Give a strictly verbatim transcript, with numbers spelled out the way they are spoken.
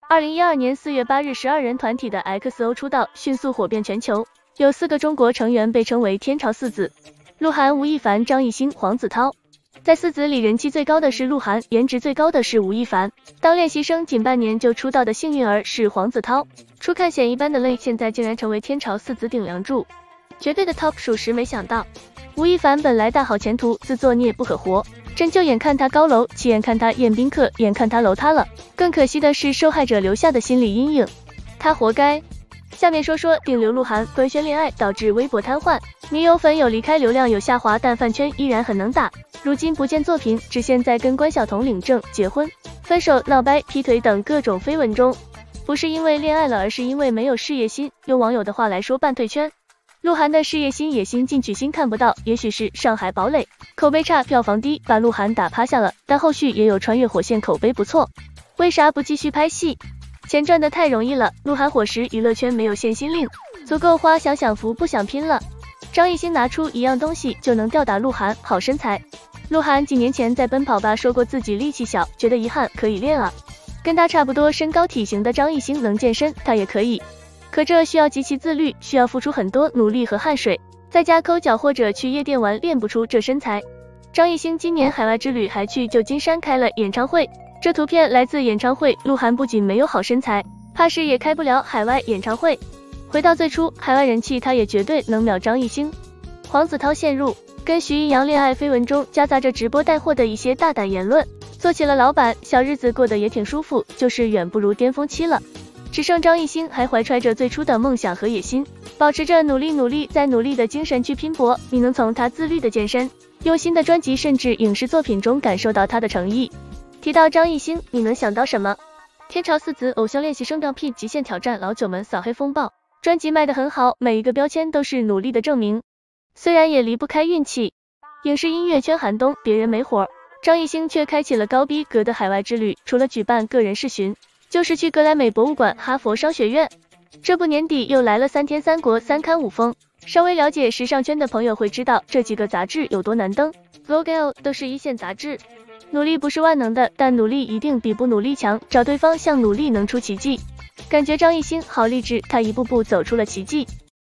二零一二年四月八日，十二人团体的 X O 出道，迅速火遍全球。有四个中国成员被称为天朝四子：鹿晗、吴亦凡、张艺兴、黄子韬。在四子里，人气最高的是鹿晗，颜值最高的是吴亦凡。当练习生仅半年就出道的幸运儿是黄子韬。初看显一般的泪，现在竟然成为天朝四子顶梁柱，绝对的 top。属实没想到，吴亦凡本来大好前途，自作孽不可活。真就眼看他高楼，其眼看他宴宾客，眼看他楼塌了。更可惜的是，受害者留下的心理阴影，他活该。下面说说顶流鹿晗官宣恋爱导致微博瘫痪，女友粉有离开，流量有下滑，但饭圈依然很能打。如今不见作品，只现在跟关晓彤领证、结婚、分手、闹掰、劈腿等各种绯闻中。不是因为恋爱了，而是因为没有事业心。用网友的话来说，半退圈。鹿晗的事业心、野心、进取心看不到，也许是上海堡垒口碑差、票房低，把鹿晗打趴下了。但后续也有穿越火线，口碑不错，为啥不继续拍戏？钱赚得太容易了，鹿晗火时娱乐圈没有限薪令，足够花，想享福不想拼了。张艺兴拿出一样东西就能吊打鹿晗，好身材。鹿晗几年前在奔跑吧说过自己力气小，觉得遗憾，可以练啊。跟他差不多身高体型的张艺兴能健身，他也可以。可这需要极其自律，需要付出很多努力和汗水，在家抠脚或者去夜店玩，练不出这身材。张艺兴今年海外之旅还去旧金山开了演唱会，这图片来自演唱会。鹿晗不仅没有好身材，怕是也开不了海外演唱会。回到最初，海外人气他也绝对能秒张艺兴。黄子韬陷入跟徐艺洋恋爱绯闻中，夹杂着直播带货的一些大胆言论，做起了老板，小日子过得也挺舒服，就是远不如巅峰期了。只剩张艺兴还怀揣着最初的梦想和野心，保持着努力努力再努力的精神去拼搏。你能从他自律的健身、用心的专辑甚至影视作品中感受到他的诚意。提到张艺兴，你能想到什么？天朝四子、偶像练习生、G P、极限挑战、老九门、扫黑风暴，专辑卖得很好，每一个标签都是努力的证明。虽然也离不开运气，影视音乐圈寒冬，别人没火，张艺兴却开启了高逼格的海外之旅，除了举办个人视巡，就是去格莱美博物馆、哈佛商学院。这不年底又来了三天三国三刊五封，稍微了解时尚圈的朋友会知道这几个杂志有多难登。Vogue 都是一线杂志。努力不是万能的，但努力一定比不努力强，找对方向努力能出奇迹。感觉张艺兴好励志，他一步步走出了奇迹。